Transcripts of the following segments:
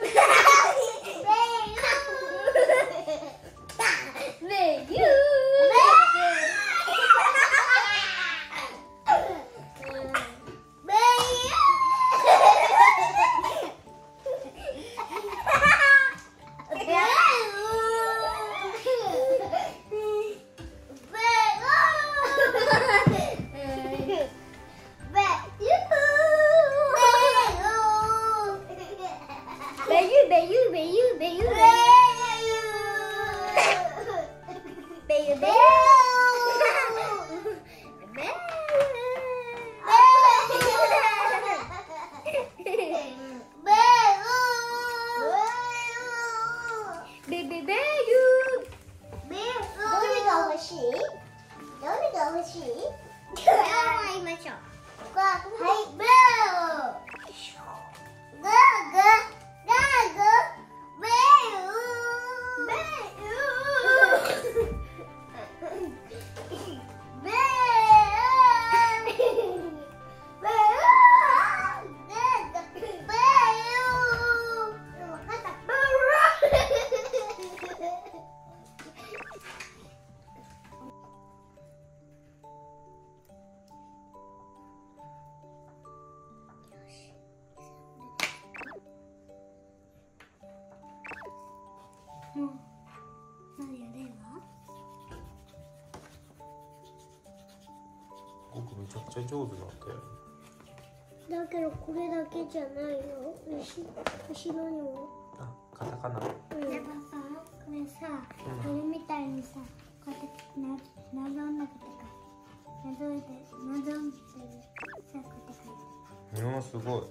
僕めちゃくちゃ上手だったよ。 だけどこれだけじゃないよ。後ろにも。 あ、カタカナ。 やっぱさ、これさ、これみたいにさ、こうやってなぞんなくてか、なぞんでさ、こうやって書いて。 ものすごい。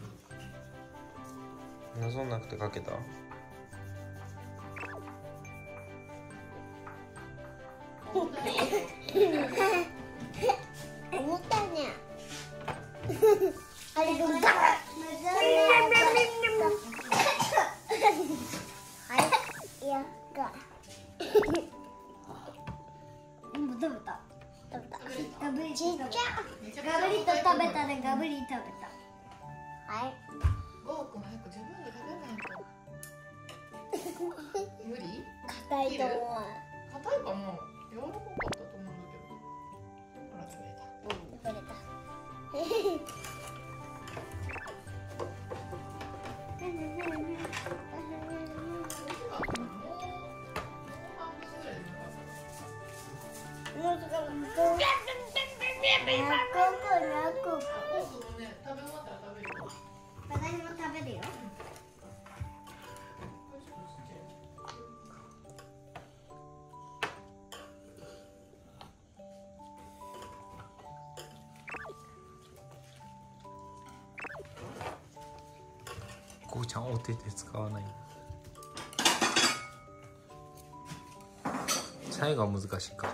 なぞんなくて書けた。 思ったね。あれどうだ。はい、やっか。もう食べた。ガブリちっちゃ。ガブリと食べたね。ガブリ食べた。はい。 ゴーくん早く自分で食べないと。無理？ 硬いと思う。 硬いかな。柔らかかったと思うんだけど。ほら食べた。 食べた。私も食べるよ。 こうちゃんお手手使わない。最後は難しいか。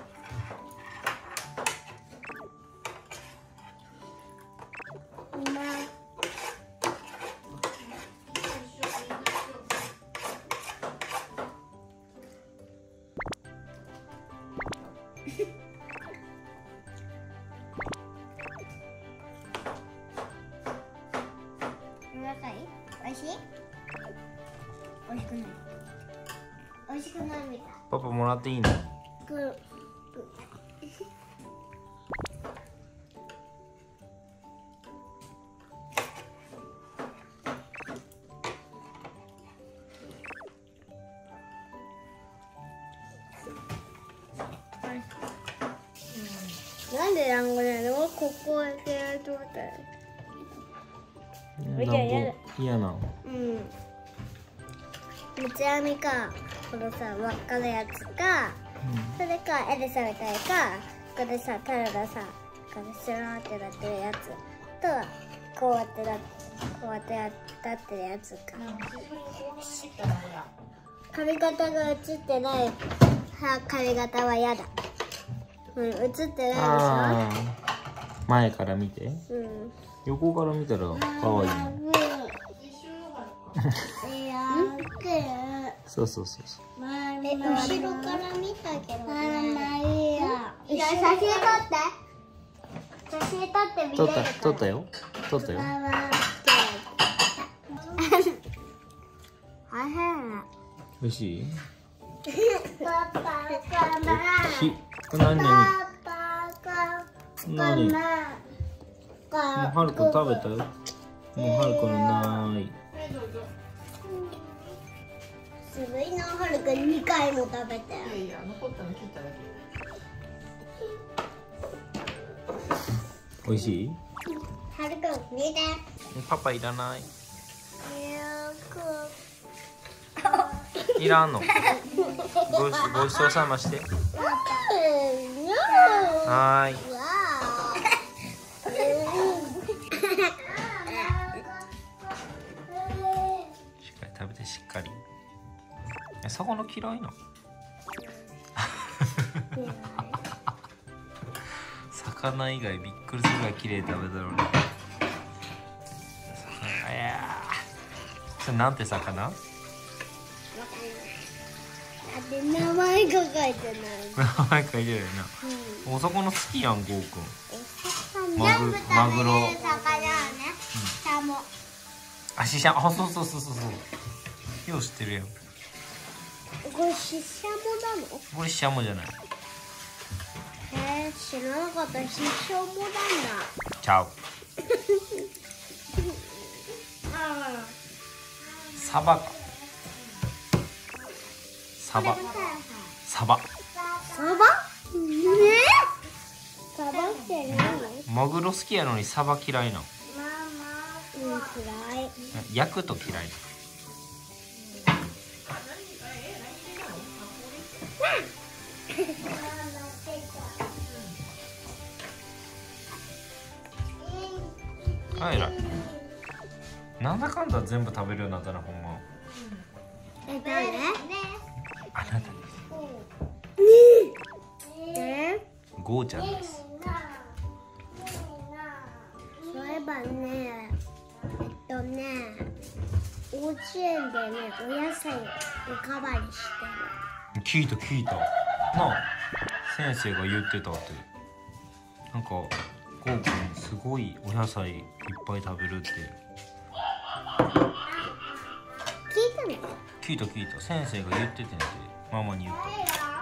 おいしい？おいしくない。おいしくないみたい。 パパもらっていいの？ なんで団子なの？ここだけやると思ったら。 嫌なの？ うん。三つ編みか、このさ輪っかのやつか、それか絵でされたいか、これさたださ、これスラーってなってるやつとこうやってやってるやつか。髪型が映ってない髪型は嫌だ。うん、映ってないでしょ。 前から見て。横から見たら可愛い。そうそうそうそう。 後ろから見たけどね。写真撮って。写真撮って見れるから。 撮ったよ。撮ったよ。 美味しい？ パパかな。 これ何？ パパか何？もうな。 はるくん食べたよ。もうはるくんない。 すごいな、はるくん2回も食べたよ。 いやいや、残ったの切っただけ。 美味しい？ はるくん見て。 パパいらない。 よいらんの。ごちそうさまして。 く。 はーい。しっかり食べてしっかり。そこの嫌いな。魚以外びっくりするぐらい綺麗に食べたのに。いやー、それなんて魚？ だって名前が書いてない。 名前書いてるよな。お魚好きやん、ゴーくん。マグロ。 魚をね。サモ。 あ、ししゃも。あ、そう。よう知ってるやん。 これシシャモなの？ これししゃもじゃない。 知らなかった。シシャモなんだ。 ちゃう。サバか。サバ。 サバ？ね？サバって何？ マグロ好きやのにサバ嫌いな。 嫌い。 焼くと嫌い。あ、えらい。なんだかんだ全部食べるようになったな、ほんま。 誰？ あなたです。ゴーちゃんです。 そういえばね、幼稚園でね、お野菜おかわりして聞いた。なあ、先生が言ってたって。なんか、ゴーくんすごいお野菜いっぱい食べるって。聞いた。先生が言っててんて、ママに言った。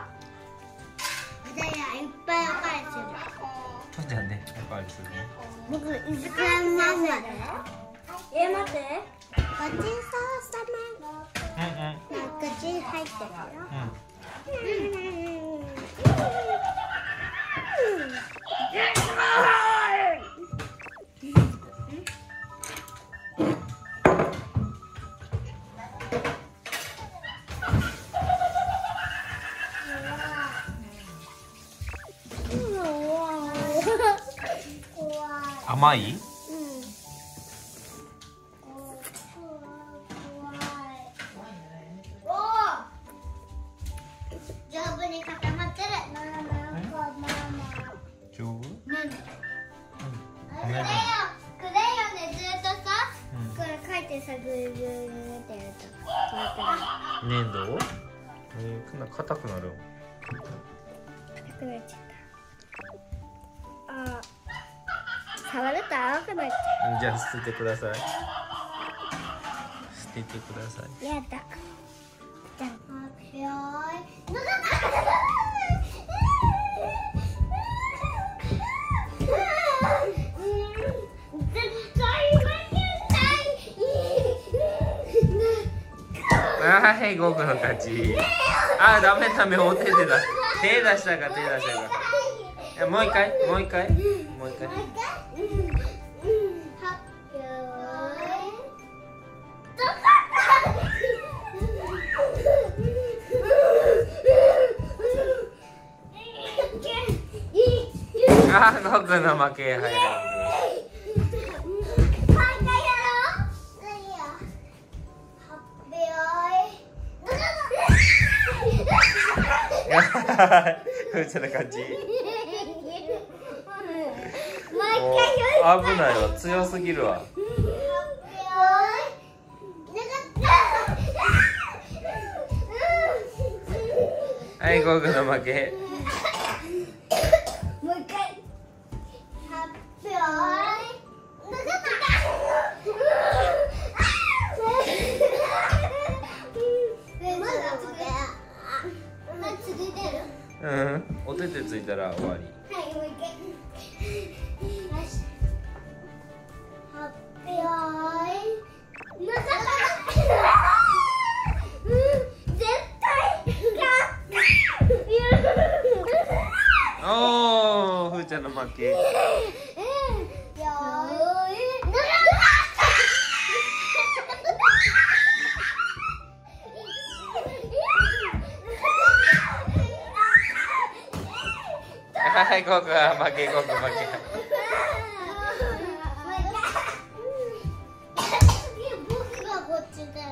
いっぱいおかわりする。 そうじゃね、おかわりするね。 僕、いずくらママで。待って。ごちそうさま。口に入ってるよ。 甘い？ 丈夫に固まってる。 丈夫？ クレヨンでずっとさ、これ書いてさ、ぐるぐるってやると粘土？こんな硬くなる。 硬くなっちゃった。触ると青くなっちゃじゃあ捨ててください。捨ててください。 う。やだ。じゃあ、よーい。絶対負けない。 はい、ゴーくんの勝ち。あ、ダメ、お手でだ。手出したか。もう一回。あ、ゴーくんの負け。はい。ふーちゃんの勝ち。危ないわ、強すぎるわ。はい、ゴーくんの負け。 もう一回。発表。まだついたら終わり。 はい、もう一回。よし。発表。まさか。絶対勝った。 おお、ふーちゃんの負け。 よーい。 はい、ここは負け、ここ負け。 僕がこっちだな。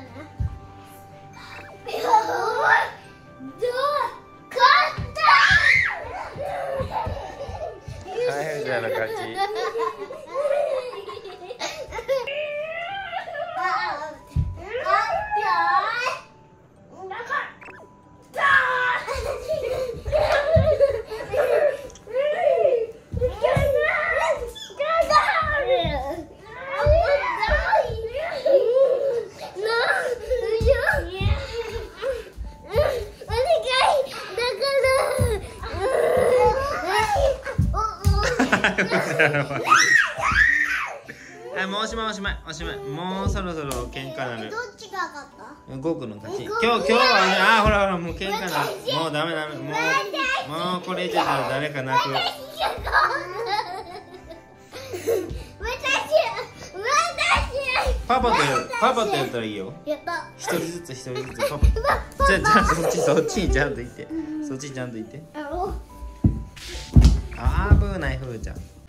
はい、ふーちゃんの勝ち。はい、もうおしまいおしまいおしまい。もうそろそろ喧嘩なる。 どっちが勝った？ ゴーくんの勝ち。今日はね、あーほらほら、もう喧嘩なる。もうダメダメ、もうこれ以上したら誰か泣く。パパとやったらいいよ。 やった。 一人ずつパパ。じゃあそっちにちゃんと行って。そっちにちゃんと行って。あーぶーないふーちゃん。